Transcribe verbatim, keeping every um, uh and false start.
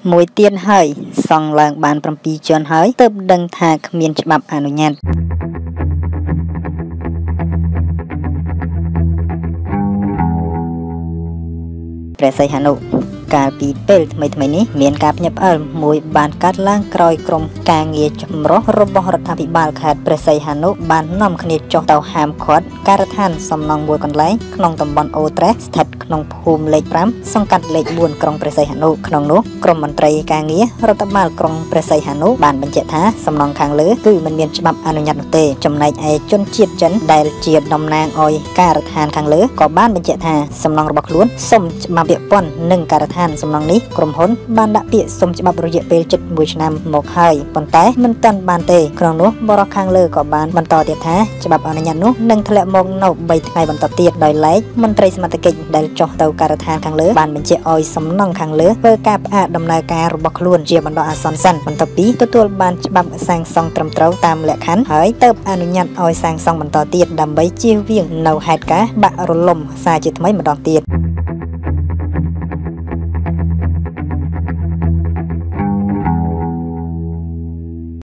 មួយទៀតហើយសង់ឡើងបានប្រាំពីរជាន់ហើយទើបដឹងថាគ្មានច្បាប់អនុញ្ញាតព្រះសីហនុកាលពីពេលថ្មីថ្មីនេះមានការភ្ញាក់ផ្អើលមួយបានកាត់ឡើងក្រោយក្រុមការងារចម្រុះរបស់រដ្ឋាភិបាលខេត្តព្រះសីហនុបាននាំគ្នាចុះទៅហាមឃាត់ការដ្ឋានសំណង់មួយកន្លែងក្នុងតំបន់អូត្រេសស្ថិតក្នុងភូមិលេខប្រាំសង្កាត់លេខបួនក្រុងព្រះសីហនុក្នុងនោះក្រុមមន្ត្រីការងាររដ្ឋបាលក្រុងព្រះសីហនុបានបញ្ជាក់ថាសំណង់ខាងលើគឺមិនមានច្បាប់អនុញ្ញាតនោះទេចំណែកឯជនជាតិចិនដែលជាតំណាងឲ្យការដ្ឋានខាងលើក៏បានបញ្ជាក់ថាសំណង់របស់ខ្លួនសុំច្បាប់ពាក់ព័ន្ធនឹងការដ្ឋានសំណង់នេះក្រុមហ៊ុនបានដាក់ពាក្យសុំច្បាប់រយៈពេលជិតមួយឆ្នាំមកហើយប៉ុន្តែមិនទាន់បានទេក្នុងនោះបរិះខាងលើក៏បានបន្តទៀតថាច្បាប់អនុញ្ញាតនោះនឹងធ្លាក់មកនៅបីថ្ងៃបន្តទៀតដោយឡែកមន្ត្រីសមត្ថកិច្ចដែលចុះទៅការដ្ឋានខាងលើបានបញ្ជាក់ឲ្យសំណង់ខាងលើធ្វើការផ្អាកដំណើរការរបស់ខ្លួនជាបណ្ដោះអាសន្នសិនបន្ទាប់ពីទទួលបានច្បាប់សាងសង់ត្រឹមត្រូវតាមលក្ខខណ្ឌហើយទើបអនុញ្ញាតឲ្យសាងសង់បន្តទៀតដើម្បីជៀសវាងនៅហេតុការណ៍បាក់រលំសារជាថ្មីម្ដងទៀត